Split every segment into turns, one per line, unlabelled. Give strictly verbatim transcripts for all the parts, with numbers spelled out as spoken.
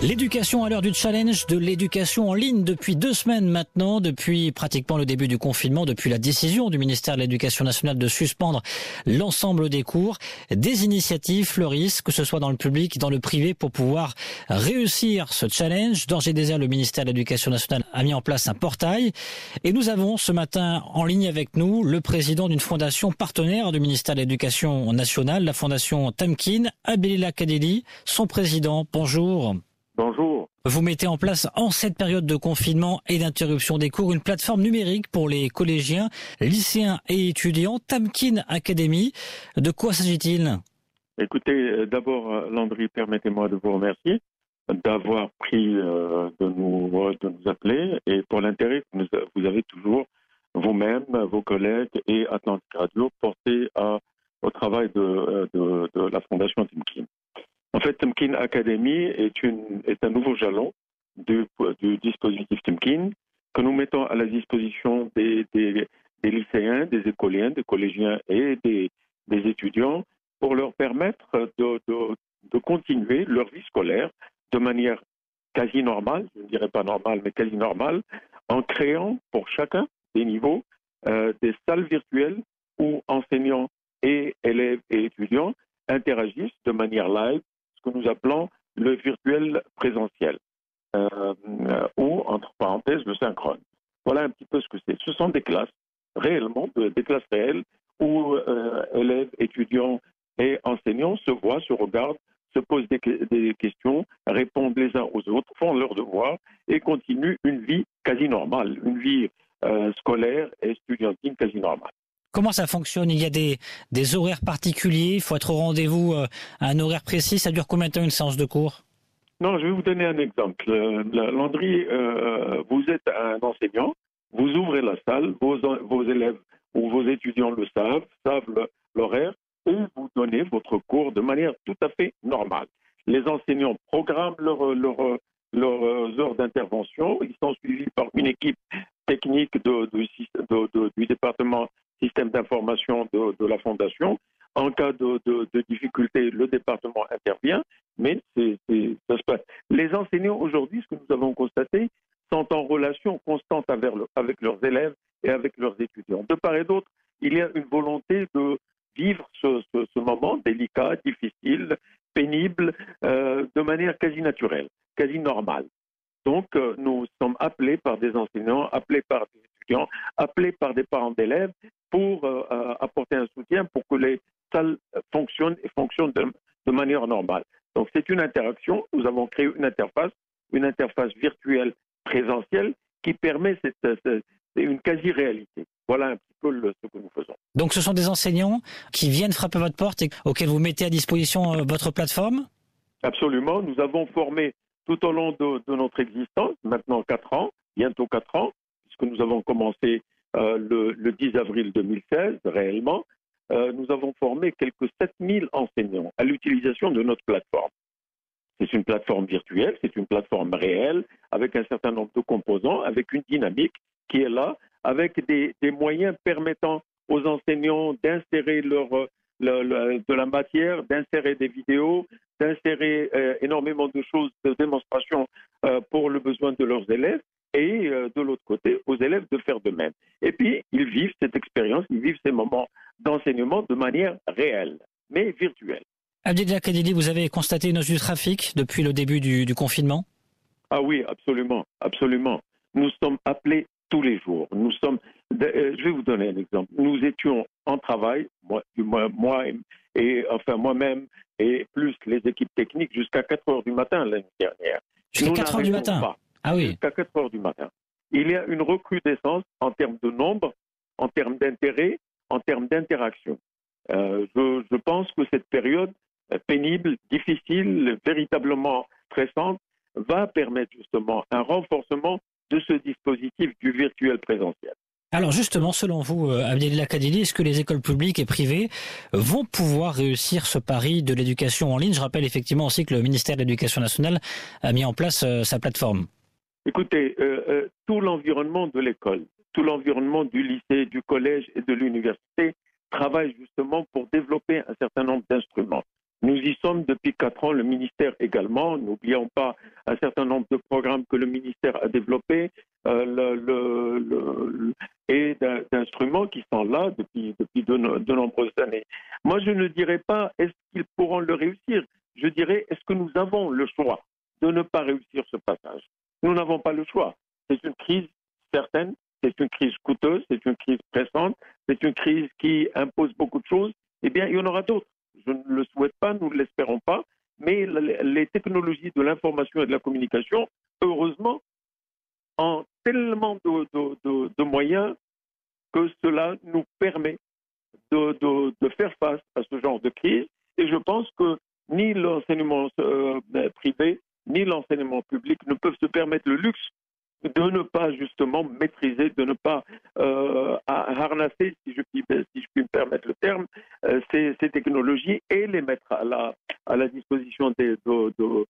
L'éducation à l'heure du challenge de l'éducation en ligne depuis deux semaines maintenant, depuis pratiquement le début du confinement, depuis la décision du ministère de l'Éducation nationale de suspendre l'ensemble des cours. Des initiatives fleurissent, que ce soit dans le public, dans le privé, pour pouvoir réussir ce challenge. D'ores et déjà, le ministère de l'Éducation nationale a mis en place un portail. Et nous avons ce matin en ligne avec nous le président d'une fondation partenaire du ministère de l'Éducation nationale, la fondation Tamkin, Abdelillah Kadili, son président. Bonjour.
Bonjour.
Vous mettez en place en cette période de confinement et d'interruption des cours une plateforme numérique pour les collégiens, lycéens et étudiants, Tamkin Academy. De quoi s'agit-il ?
Écoutez, d'abord, Landry, permettez-moi de vous remercier d'avoir pris euh, de, nous, de nous appeler et pour l'intérêt que nous, vous avez toujours, vous-même, vos collègues et Atlantique Radio, porté à, au travail de, de, de la fondation Tamkin. En fait, Tamkin Academy est, une, est un nouveau jalon du, du dispositif Tamkin que nous mettons à la disposition des, des, des lycéens, des écoliens, des collégiens et des, des étudiants pour leur permettre de, de, de continuer leur vie scolaire de manière quasi normale, je ne dirais pas normale, mais quasi normale, en créant pour chacun des niveaux euh, des salles virtuelles où enseignants et élèves et étudiants interagissent de manière live, que nous appelons le virtuel présentiel, euh, euh, ou, entre parenthèses, le synchrone. Voilà un petit peu ce que c'est. Ce sont des classes, réellement, de, des classes réelles, où euh, élèves, étudiants et enseignants se voient, se regardent, se posent des, des questions, répondent les uns aux autres, font leurs devoirs et continuent une vie quasi normale, une vie euh, scolaire et estudiantine quasi normale.
Comment ça fonctionne ? Il y a des, des horaires particuliers, il faut être au rendez-vous euh, à un horaire précis. Ça dure combien de temps une séance de cours ?
Non, je vais vous donner un exemple. Euh, Landry, euh, vous êtes un enseignant, vous ouvrez la salle, vos, vos élèves ou vos étudiants le savent, savent le, l'horaire, et vous donnez votre cours de manière tout à fait normale. Les enseignants programment leurs leur, leur heures d'intervention, ils sont suivis par une équipe technique de, de, de, de, du département système d'information de, de la Fondation. En cas de, de, de difficulté, le département intervient, mais c'est, c'est, ça se passe. Les enseignants aujourd'hui, ce que nous avons constaté, sont en relation constante avec, le, avec leurs élèves et avec leurs étudiants. De part et d'autre, il y a une volonté de vivre ce, ce, ce moment délicat, difficile, pénible, euh, de manière quasi naturelle, quasi normale. Donc, euh, nous sommes appelés par des enseignants, appelés par des étudiants, appelés par des parents d'élèves pour euh, apporter un soutien pour que les salles fonctionnent et fonctionnent de, de manière normale. Donc, c'est une interaction. Nous avons créé une interface, une interface virtuelle présentielle qui permet cette, cette, une quasi-réalité. Voilà un petit peu le, ce que nous faisons.
Donc, ce sont des enseignants qui viennent frapper votre porte et auxquels vous mettez à disposition euh, votre plateforme ?
Absolument. Nous avons formé tout au long de, de notre existence, maintenant quatre ans, bientôt quatre ans, puisque nous avons commencé euh, le, le dix avril deux mille seize, réellement, euh, nous avons formé quelques sept mille enseignants à l'utilisation de notre plateforme. C'est une plateforme virtuelle, c'est une plateforme réelle, avec un certain nombre de composants, avec une dynamique qui est là, avec des, des moyens permettant aux enseignants d'insérer leur, leur, leur, de la matière, d'insérer des vidéos, d'insérer euh, énormément de choses, de démonstrations euh, pour le besoin de leurs élèves et euh, de l'autre côté, aux élèves de faire de même. Et puis, ils vivent cette expérience, ils vivent ces moments d'enseignement de manière réelle, mais virtuelle.
Abdelillah Kadili, vous avez constaté une hausse du trafic depuis le début du, du confinement ?
Ah oui, absolument, absolument. Nous sommes appelés tous les jours. Nous sommes, euh, je vais vous donner un exemple. Nous étions en travail, moi, moi, moi et, et enfin moi-même, et plus les équipes techniques, jusqu'à quatre heures du matin l'année dernière.
Jusqu'à quatre heures du matin
pas.
Ah oui.
Jusqu'à quatre heures du matin. Il y a une recrudescence en termes de nombre, en termes d'intérêt, en termes d'interaction. Euh, je, je pense que cette période pénible, difficile, véritablement stressante, va permettre justement un renforcement de ce dispositif du virtuel présentiel.
Alors justement, selon vous, Abdelillah Kadili, est-ce que les écoles publiques et privées vont pouvoir réussir ce pari de l'éducation en ligne ? Je rappelle effectivement aussi que le ministère de l'Éducation nationale a mis en place euh, sa plateforme.
Écoutez, euh, euh, tout l'environnement de l'école, tout l'environnement du lycée, du collège et de l'université travaille justement pour développer un certain nombre d'instruments. Nous y sommes depuis quatre ans, le ministère également. N'oublions pas un certain nombre de programmes que le ministère a développés euh, le, le, le, et d'instruments qui sont là depuis, depuis de, de nombreuses années. Moi, je ne dirais pas est-ce qu'ils pourront le réussir. Je dirais est-ce que nous avons le choix de ne pas réussir ce passage. Nous n'avons pas le choix. C'est une crise certaine, c'est une crise coûteuse, c'est une crise pressante, c'est une crise qui impose beaucoup de choses. Eh bien, il y en aura d'autres. Je ne le souhaite pas, nous ne l'espérons pas, mais les technologies de l'information et de la communication, heureusement, ont tellement de, de, de, de moyens que cela nous permet de, de, de faire face à ce genre de crise. Et je pense que ni l'enseignement euh, privé, ni l'enseignement public ne peuvent se permettre le luxe de ne pas justement maîtriser, de ne pas euh, harnasser, si je, puis, si je puis me permettre le terme, euh, ces, ces technologies et les mettre à la, à la disposition des, de, de,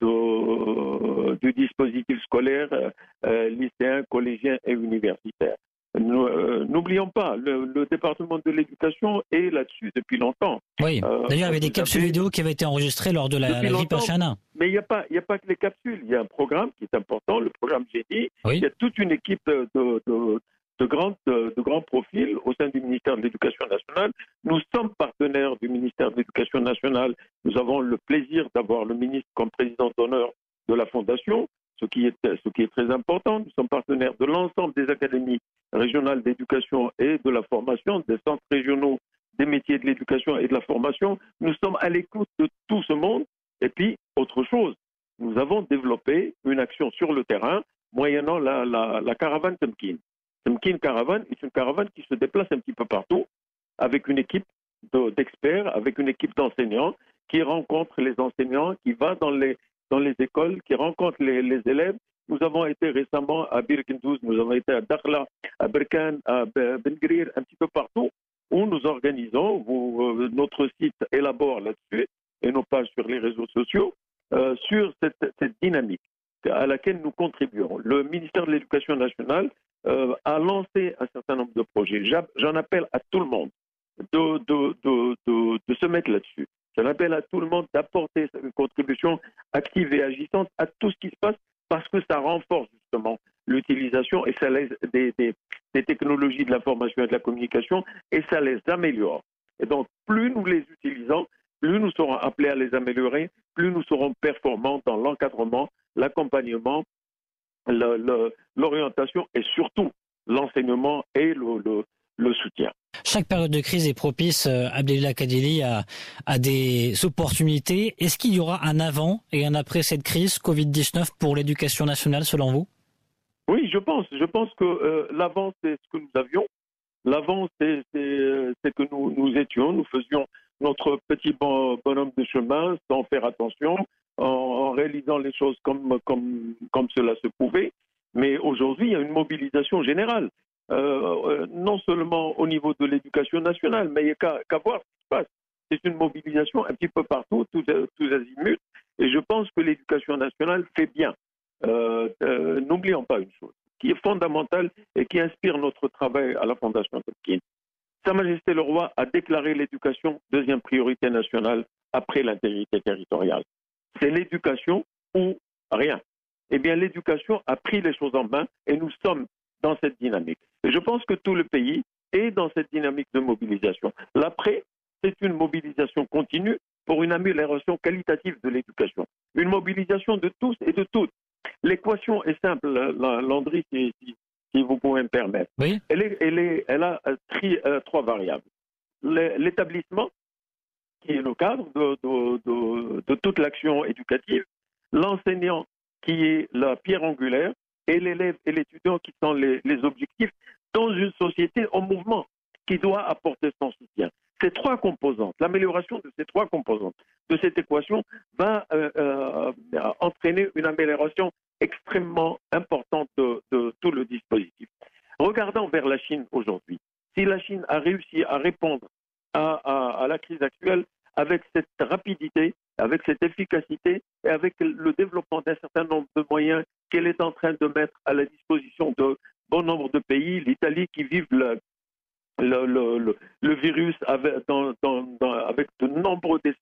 de, du dispositif scolaire, euh, lycéen, collégien et universitaire. N'oublions pas, le, le département de l'éducation est là-dessus depuis longtemps.
Oui, euh, d'ailleurs, il y avait des capsules avez... vidéo qui avaient été enregistrées lors de la, la Grippe H un N un.
Mais il n'y a, a pas que les capsules, il y a un programme qui est important, le programme Génie. Oui. Il y a toute une équipe de, de, de, grands, de, de grands profils au sein du ministère de l'Éducation nationale. Nous sommes partenaires du ministère de l'Éducation nationale. Nous avons le plaisir d'avoir le ministre comme président d'honneur de la Fondation. Ce qui, est, ce qui est très important. Nous sommes partenaires de l'ensemble des académies régionales d'éducation et de la formation, des centres régionaux des métiers de l'éducation et de la formation. Nous sommes à l'écoute de tout ce monde. Et puis, autre chose, nous avons développé une action sur le terrain moyennant la, la, la caravane Temkin. Temkin Caravane est une caravane qui se déplace un petit peu partout avec une équipe d'experts, avec une équipe d'enseignants qui rencontre les enseignants, qui va dans les dans les écoles, qui rencontrent les, les élèves. Nous avons été récemment à Birkendouz, nous avons été à Dakhla, à Berkane, à Ben Grir, un petit peu partout, où nous organisons, où, euh, notre site élabore là-dessus, et nos pages sur les réseaux sociaux, euh, sur cette, cette dynamique à laquelle nous contribuons. Le ministère de l'Éducation nationale euh, a lancé un certain nombre de projets. J'en appelle à tout le monde de, de, de, de, de se mettre là-dessus. J'en appelle à tout le monde d'apporter une contribution active et agissante à tout ce qui se passe parce que ça renforce justement l'utilisation et ça les, des, des, des technologies de l'information et de la communication et ça les améliore. Et donc, plus nous les utilisons, plus nous serons appelés à les améliorer, plus nous serons performants dans l'encadrement, l'accompagnement, le, le, l'orientation et surtout l'enseignement et le, le, le soutien.
Chaque période de crise est propice, euh, Abdelillah Kadili, à, à des opportunités. Est-ce qu'il y aura un avant et un après cette crise covid dix-neuf pour l'éducation nationale, selon vous?
Oui, je pense. Je pense que euh, l'avant, c'est ce que nous avions. L'avant, c'est, c'est, c'est que nous, nous étions, nous faisions notre petit bon, bonhomme de chemin sans faire attention, en, en réalisant les choses comme, comme, comme cela se pouvait. Mais aujourd'hui, il y a une mobilisation générale. Euh, non seulement au niveau de l'éducation nationale, mais il n'y a qu'à, qu'à voir ce qui se passe. C'est une mobilisation un petit peu partout, tous, tous azimuts, et je pense que l'éducation nationale fait bien. Euh, euh, n'oublions pas une chose qui est fondamentale et qui inspire notre travail à la Fondation Temkin. Sa Majesté le Roi a déclaré l'éducation deuxième priorité nationale après l'intégrité territoriale. C'est l'éducation ou rien. Eh bien, l'éducation a pris les choses en main et nous sommes dans cette dynamique. Et je pense que tout le pays est dans cette dynamique de mobilisation. L'après, c'est une mobilisation continue pour une amélioration qualitative de l'éducation. Une mobilisation de tous et de toutes. L'équation est simple, Landry, si, si, si vous pouvez me permettre.
Oui.
Elle, est, elle, est, elle a tri, euh, trois variables. L'établissement, qui est le cadre de, de, de, de toute l'action éducative, l'enseignant, qui est la pierre angulaire, et l'élève et l'étudiant qui sont les, les objectifs dans une société en mouvement qui doit apporter son soutien. Ces trois composantes, l'amélioration de ces trois composantes de cette équation va euh, euh, entraîner une amélioration extrêmement importante de, de tout le dispositif. Regardons vers la Chine aujourd'hui. Si la Chine a réussi à répondre à, à, à la crise actuelle avec cette rapidité, avec cette efficacité et avec le développement d'un certain nombre de moyens qu'elle est en train de mettre à la disposition de bon nombre de pays, l'Italie qui vit le, le, le, le, le virus avec, dans, dans, dans, avec de nombreux décès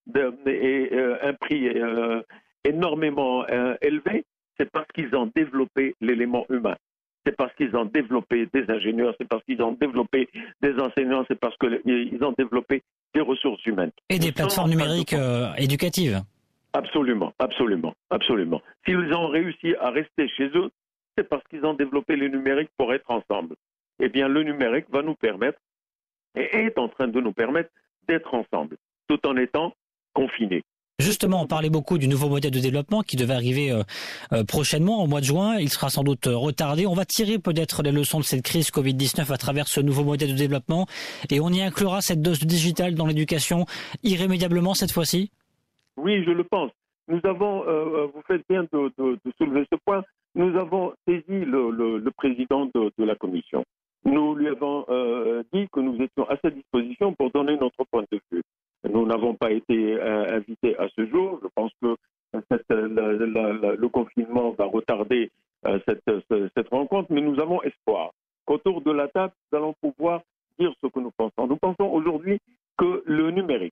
de, et euh, un prix euh, énormément euh, élevé, c'est parce qu'ils ont développé l'élément humain. C'est parce qu'ils ont développé des ingénieurs, c'est parce qu'ils ont développé des enseignants, c'est parce qu'ils ont développé des ressources humaines.
Et des plateformes numériques de... euh, éducatives.
Absolument, absolument, absolument. S'ils ont réussi à rester chez eux, c'est parce qu'ils ont développé le numérique pour être ensemble. Eh bien, le numérique va nous permettre, et est en train de nous permettre, d'être ensemble, tout en étant confinés.
Justement, on parlait beaucoup du nouveau modèle de développement qui devait arriver euh, euh, prochainement, au mois de juin. Il sera sans doute retardé. On va tirer peut-être les leçons de cette crise covid dix-neuf à travers ce nouveau modèle de développement. Et on y inclura cette dose digitale dans l'éducation irrémédiablement cette fois-ci ?
Oui, je le pense. Nous avons, euh, vous faites bien de, de, de soulever ce point, nous avons saisi le, le, le président de, de la commission. Nous lui avons euh, dit que nous étions à sa disposition pour donner notre point de vue. Nous n'avons pas été euh, invités à ce jour. Je pense que cette, la, la, la, le confinement va retarder euh, cette, cette rencontre, mais nous avons espoir qu'autour de la table, nous allons pouvoir dire ce que nous pensons. Nous pensons aujourd'hui que le numérique,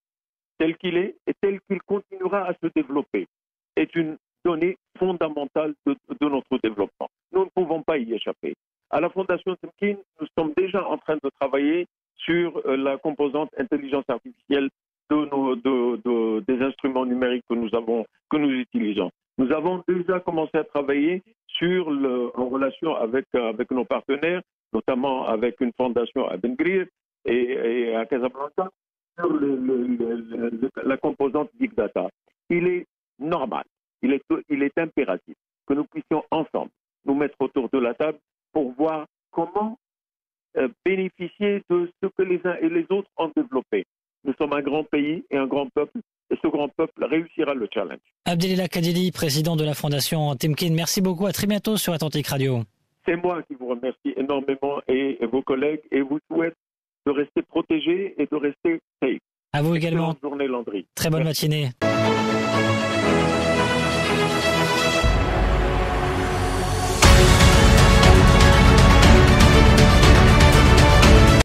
tel qu'il est et tel qu'il continuera à se développer, est une donnée fondamentale de, de notre développement. Nous ne pouvons pas y échapper. À la Fondation Temkin, nous sommes déjà en train de travailler sur la composante intelligence artificielle de nos, de, de, des instruments numériques que nous avons, que nous utilisons. Nous avons déjà commencé à travailler sur le, en relation avec, avec nos partenaires, notamment avec une fondation à Ben Grir et, et à Casablanca, sur le, le, le, le, la composante Big Data. Il est normal, il est, il est impératif que nous puissions ensemble nous mettre autour de la table pour voir comment euh, bénéficier de ce que les uns et les autres ont développé. Nous sommes un grand pays et un grand peuple, et ce grand peuple réussira le challenge.
Abdelillah Kadili, président de la Fondation Temkin, merci beaucoup, à très bientôt sur Atlantic Radio.
C'est moi qui vous remercie énormément et, et vos collègues, et vous souhaite de rester protégés et de rester safe.
À vous également.
Excellente journée, Landry.
Très bonne Merci. matinée.